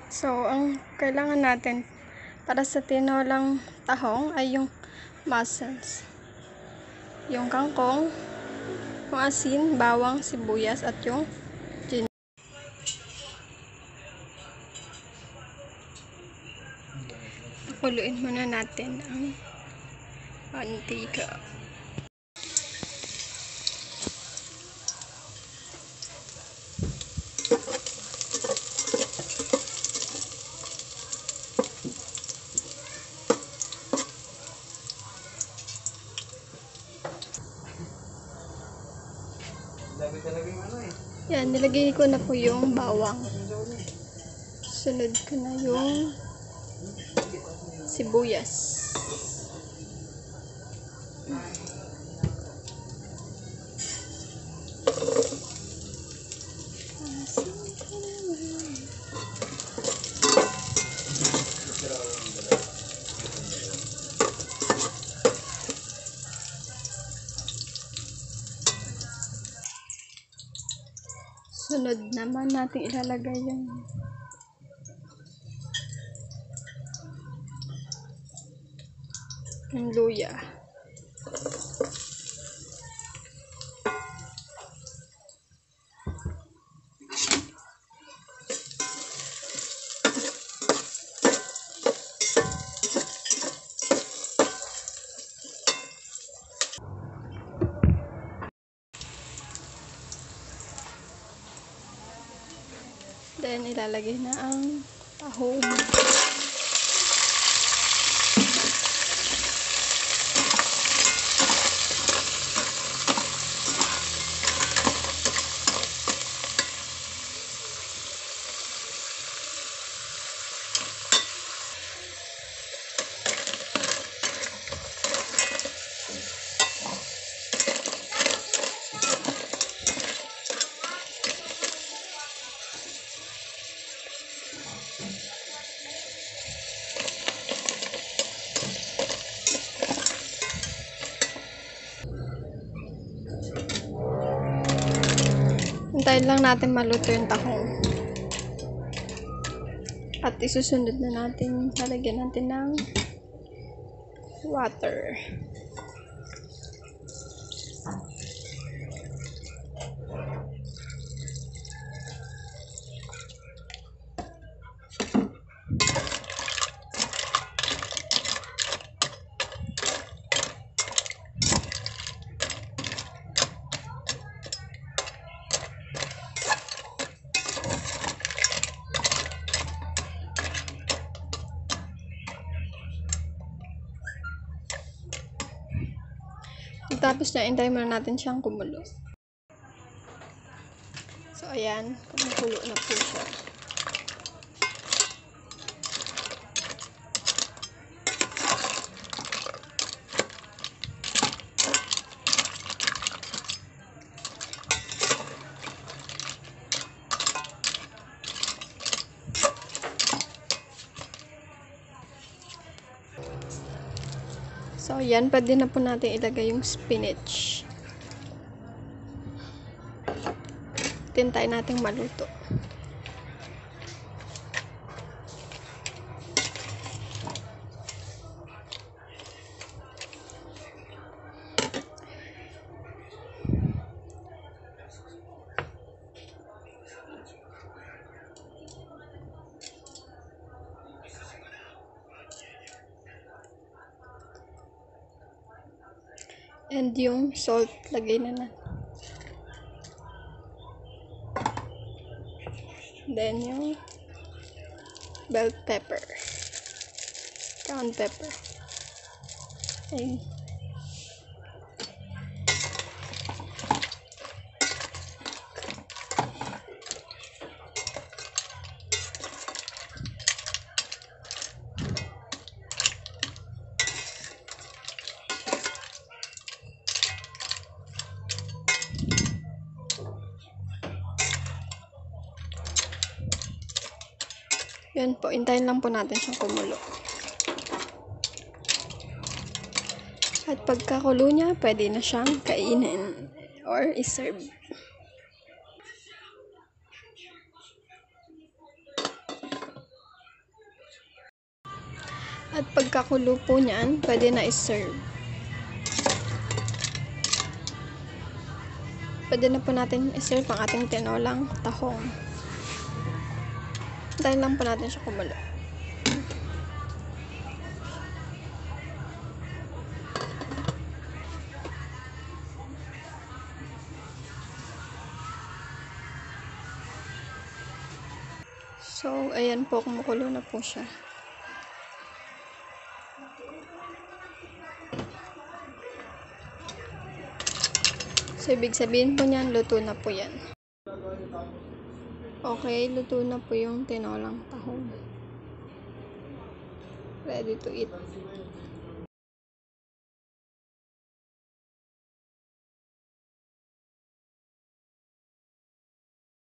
So, ang kailangan natin para sa tinolang tahong ay yung mussels, yung kangkong, yung asin, bawang, sibuyas, at yung ginger. Pakuluin muna natin ang mantika. Yan, nilagay ko na po yung bawang. Sunod ko na yung sibuyas. Sunod naman natin ilalagay yung luya. Then, ilalagay na ang tahong. Hintayin lang natin maluto yung tahong. At isusunod na natin, lalagyan natin ng water. Tapos na, hintayin muna natin siyang kumulo. So, ayan, kumukulo na po siya. So, ayan, pwede na po natin ilagay yung spinach. Hintayin natin maluto. And yung salt, lagay na natin. Then yung bell pepper, ground pepper. Okay. Yun po, hintayin lang po natin siyang kumulo. At pagkakulo niya, pwede na siyang kainin or iserve. At pagkakulo po niyan, pwede na i-serve. Pwede na po natin i-serve ang ating tinolang tahong. Hintayin lang po natin siya kumulo. So, ayan po, kumukulo na po siya. So, ibig sabihin po niyan, luto na po yan. Okay, luto na po yung tinolang tahong. Ready to eat.